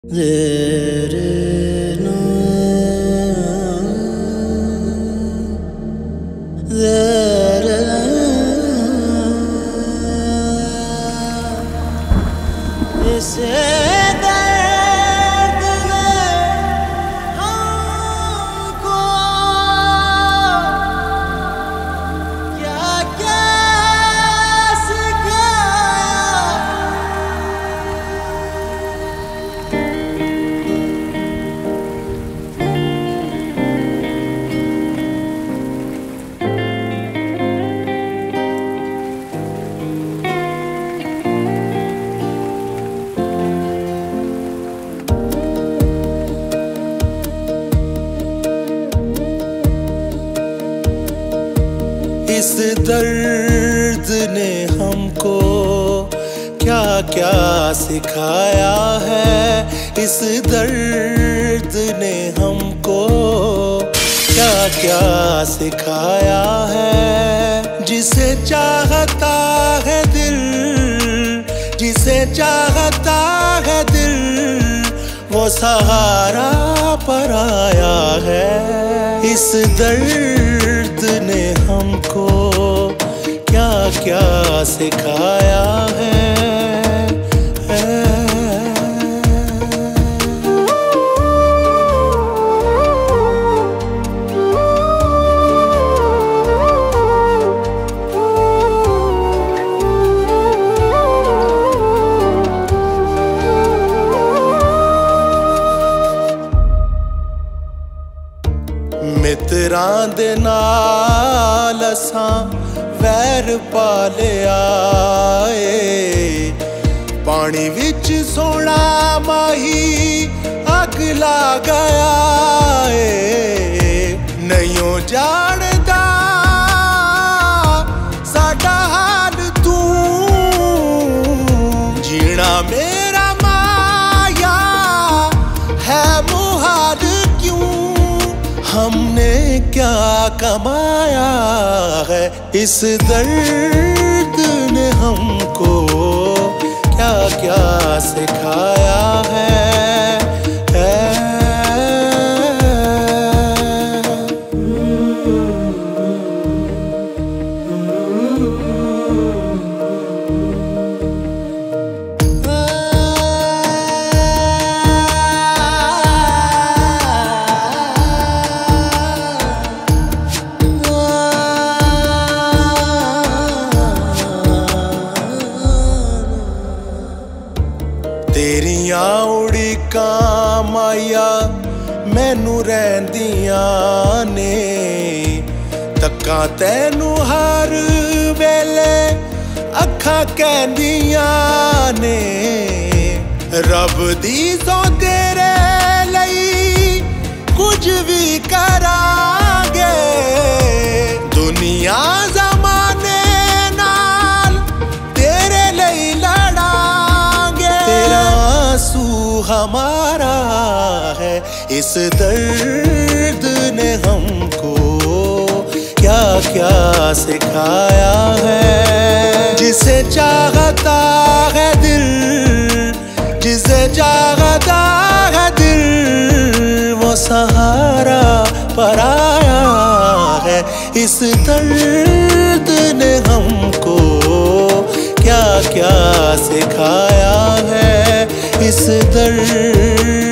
इस दर्द ने हमको क्या क्या सिखाया है। इस दर्द ने हमको क्या क्या सिखाया है। जिसे चाहता है दिल, जिसे चाहता है दिल, वो सहारा पर आया है। इस दर्द ने हमको क्या क्या सिखाया है। मित्रां दे नाल असां वैर पालिया ए। पानी विच सोना माही अग ला गया ए। नहीं जानदा साडा हाल तू, जीना मेरा माया है मुहाल क्यों। हमने क्या कमाया है। इस दर्द ने हमको क्या क्या सिखाया है। तेरियां उड़ीकां माया मैनू रहिंदियां ने। तक्कां तैनू हर वेले अखां कहंदियां ने। रब दी सौ तेरे लई कुछ भी करांगे। दुनिया ज़माने नाल तेरे लई लड़ांगे। तेरा आंसू हमारा है। इस दर्द ने हमको क्या क्या सिखाया है। जिसे चाहता है दिल, जिसे चाहता है दिल, वो सहारा पर आया है। इस दर्द ने हमको क्या क्या सिखाया है। इस दर्द